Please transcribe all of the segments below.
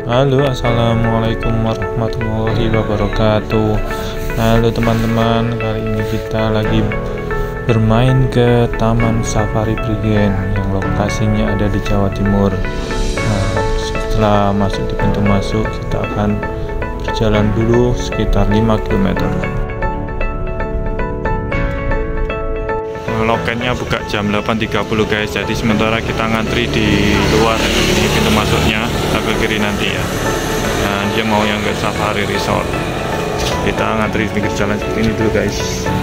Halo, assalamualaikum warahmatullahi wabarakatuh. Halo teman-teman, kali ini kita lagi bermain ke Taman Safari Prigen yang lokasinya ada di Jawa Timur. Nah, setelah masuk di pintu masuk, kita akan berjalan dulu sekitar 5 km. Loketnya buka jam 8.30 guys, jadi sementara kita ngantri di luar. Ini pintu masuknya agak kiri nanti ya. Nah, dia mau yang ke Safari Resort, kita ngantri di pinggir jalan seperti ini dulu guys.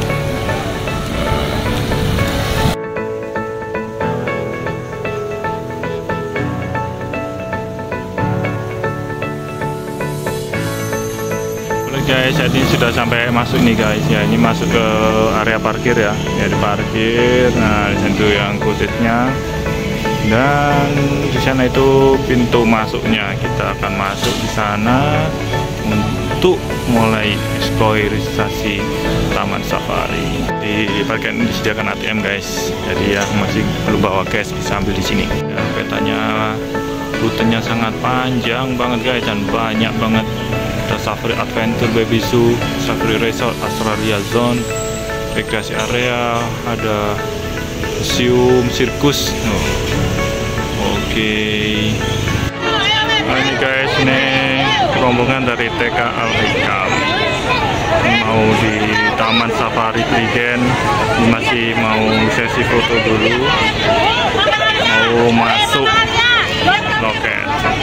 Guys, jadi sudah sampai masuk nih guys ya, ini masuk ke area parkir ya, di parkir. Nah, di situ yang khususnya, dan di sana itu pintu masuknya. Kita akan masuk di sana untuk mulai eksplorisasi Taman Safari. Di parkir ini disediakan ATM guys, jadi ya masih belum bawa cash bisa ambil di sini. Ya, petanya rutenya sangat panjang banget guys, dan banyak banget. Ada Safari Adventure, Baby Zoo, Safari Resort, Australia Zone, rekreasi area, ada museum, sirkus. Oke. Nah, ini guys, ini rombongan dari TK Al-Hikam mau di Taman Safari Prigen. Ini masih mau sesi foto dulu, mau masuk loket.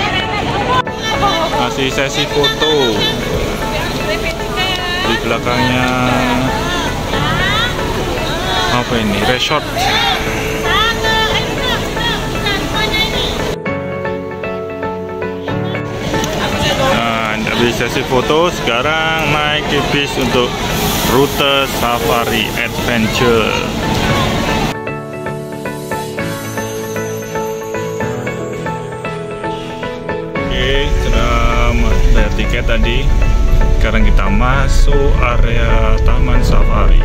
Masih sesi foto. Di belakangnya apa ini? Resort. Nah, dari sesi foto sekarang naik ke bis untuk rute Safari Adventure. Bayar tiket tadi, sekarang kita masuk area Taman Safari.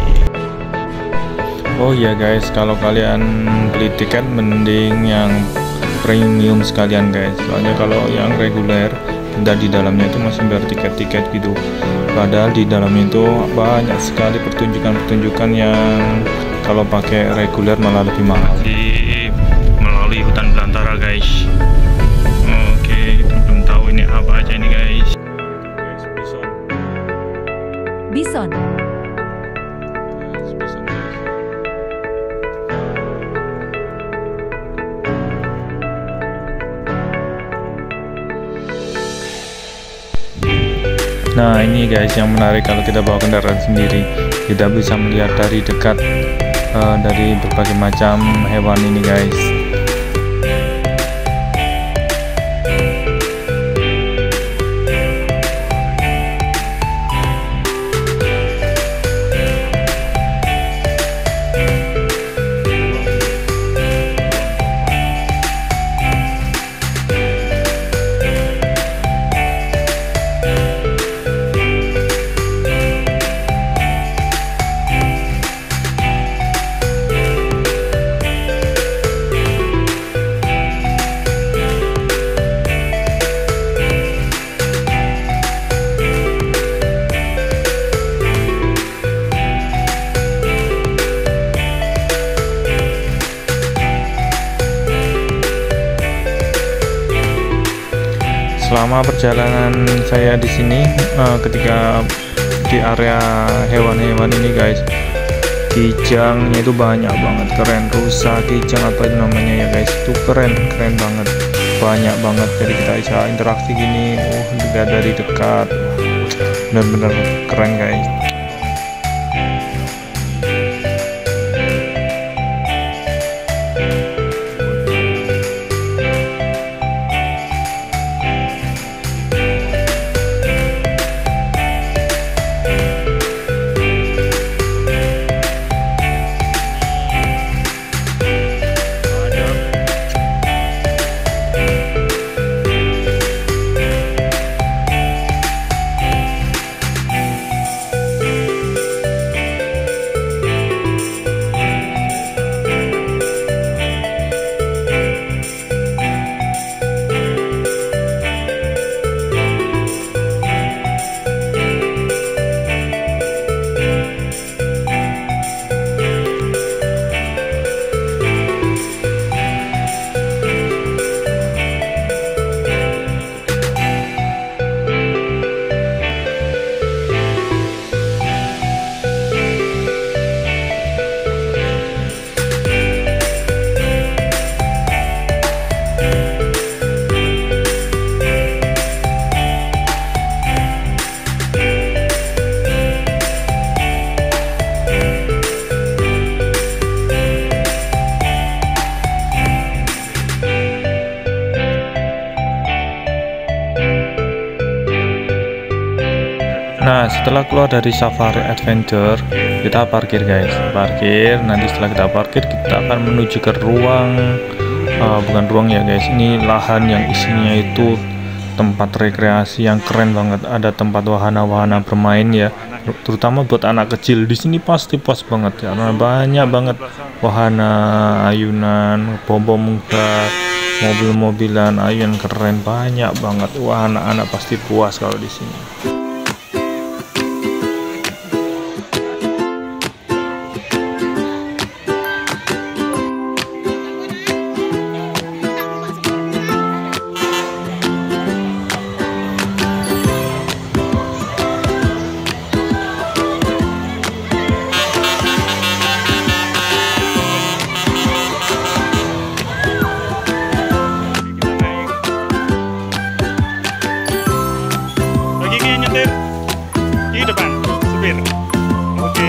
Oh iya guys, kalau kalian beli tiket mending yang premium sekalian guys, soalnya kalau yang reguler dan di dalamnya itu masih bayar tiket-tiket gitu, padahal di dalamnya itu banyak sekali pertunjukan-pertunjukan yang kalau pakai reguler malah lebih mahal. Melalui hutan belantara guys. Ini apa aja ini guys? Bison. Nah, ini guys yang menarik, kalau kita bawa kendaraan sendiri kita bisa melihat dari dekat dari berbagai macam hewan ini guys. Selama perjalanan saya di sini, ketika di area hewan-hewan ini guys, kijangnya itu banyak banget, keren. Rusa, kijang apa itu namanya ya guys, itu keren banget, banyak banget. Jadi kita bisa interaksi gini, lihat dari dekat, benar-benar keren guys. Nah, setelah keluar dari Safari Adventure, kita parkir guys. Parkir, nanti setelah kita parkir, kita akan menuju ke ruang, bukan ruang ya guys, ini lahan yang isinya itu tempat rekreasi yang keren banget. Ada tempat wahana-wahana bermain ya, terutama buat anak kecil. Di sini pasti pas banget ya, karena banyak banget wahana, ayunan, bom-bom muda, mobil-mobilan, ayunan keren, banyak banget. Wah, anak-anak pasti puas kalau di sini. Di depan supir. Oke.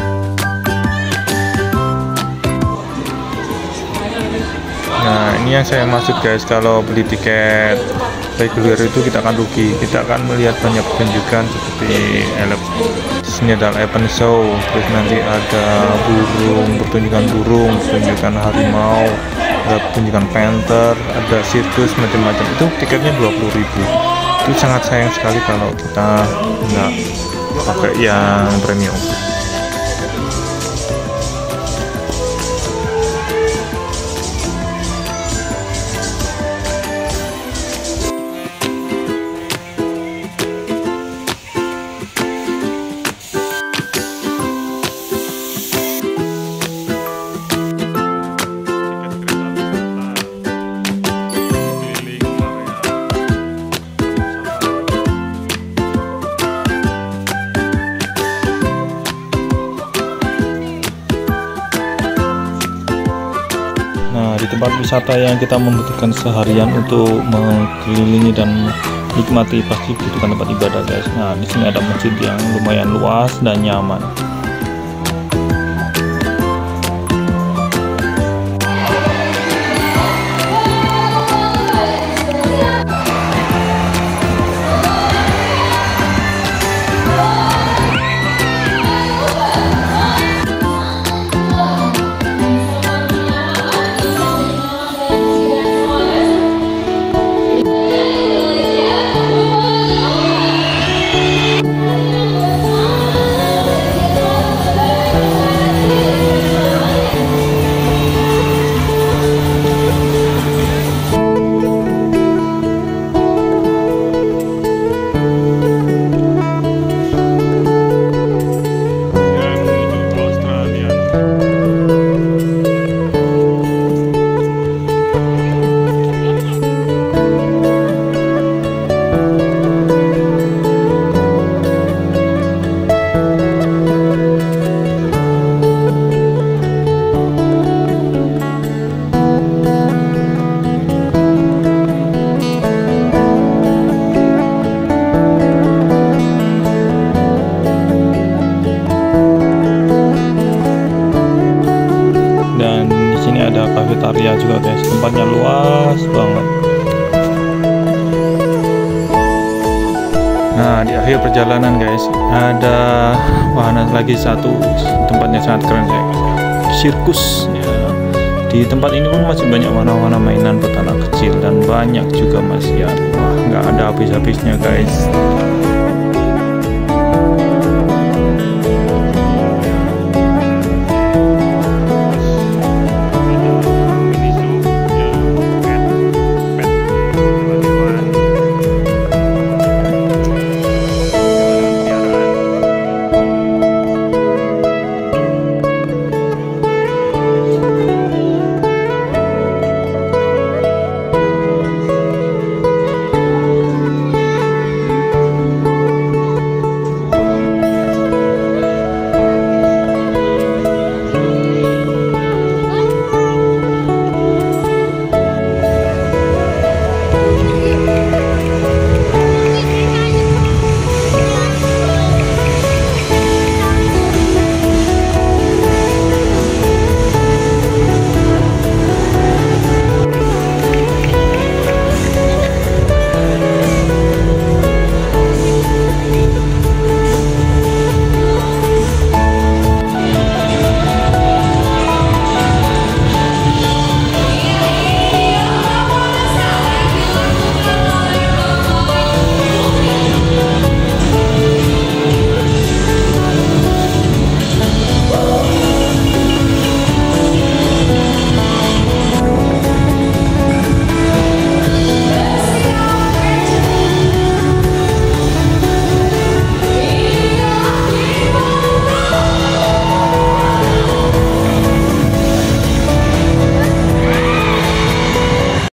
Nah, ini yang saya maksud guys, kalau beli tiket reguler itu kita akan rugi. Kita akan melihat banyak pertunjukan seperti di sini ada event show, terus nanti ada pertunjukan burung, pertunjukan harimau, ada pertunjukan panther, ada sirkus macam-macam. Itu tiketnya 20.000. Itu sangat sayang sekali kalau kita nggak pakai yang premium. Nah, di tempat wisata yang kita membutuhkan seharian untuk mengelilingi dan nikmati, pasti butuhkan tempat ibadah guys. Nah, di sini ada masjid yang lumayan luas dan nyaman. Ada kafetaria juga guys, tempatnya luas banget. Nah, di akhir perjalanan guys, ada wahana lagi satu, tempatnya sangat keren ya, sirkus ya. Di tempat ini pun masih banyak wahana-wahana mainan buat anak kecil dan banyak juga masih ya, wah nggak ada habis-habisnya guys.